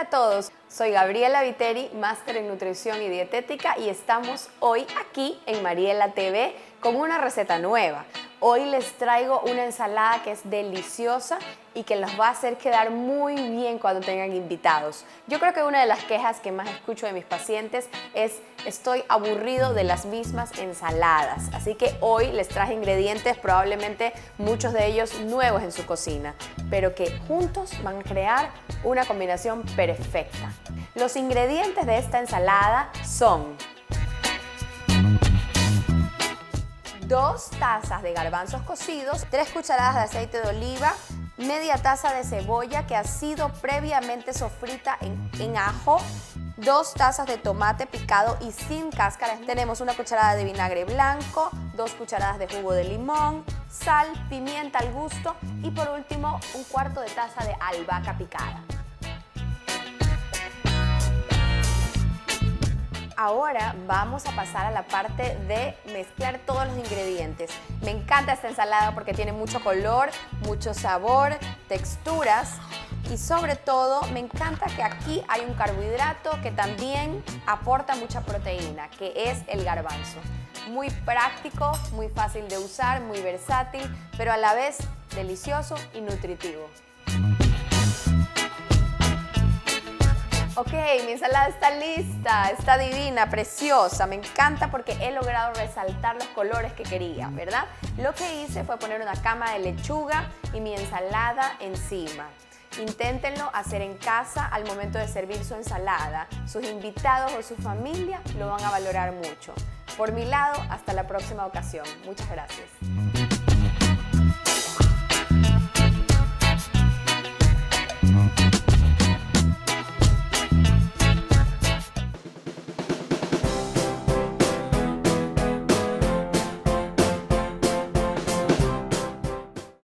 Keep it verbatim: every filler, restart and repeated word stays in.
a todos, soy Gabriela Viteri, máster en nutrición y dietética y estamos hoy aquí en Mariela T V con una receta nueva. Hoy les traigo una ensalada que es deliciosa y que los va a hacer quedar muy bien cuando tengan invitados. Yo creo que una de las quejas que más escucho de mis pacientes es estoy aburrido de las mismas ensaladas. Así que hoy les traje ingredientes, probablemente muchos de ellos nuevos en su cocina, pero que juntos van a crear una combinación perfecta. Los ingredientes de esta ensalada son dos tazas de garbanzos cocidos, tres cucharadas de aceite de oliva, media taza de cebolla que ha sido previamente sofrita en, en ajo, dos tazas de tomate picado y sin cáscara. Tenemos una cucharada de vinagre blanco, dos cucharadas de jugo de limón, sal, pimienta al gusto y por último un cuarto de taza de albahaca picada. Ahora vamos a pasar a la parte de mezclar todos los ingredientes. Me encanta esta ensalada porque tiene mucho color, mucho sabor, texturas y sobre todo me encanta que aquí hay un carbohidrato que también aporta mucha proteína, que es el garbanzo. Muy práctico, muy fácil de usar, muy versátil, pero a la vez delicioso y nutritivo. Ok, mi ensalada está lista, está divina, preciosa, me encanta porque he logrado resaltar los colores que quería, ¿verdad? Lo que hice fue poner una cama de lechuga y mi ensalada encima. Inténtenlo hacer en casa al momento de servir su ensalada. Sus invitados o su familia lo van a valorar mucho. Por mi lado, hasta la próxima ocasión. Muchas gracias.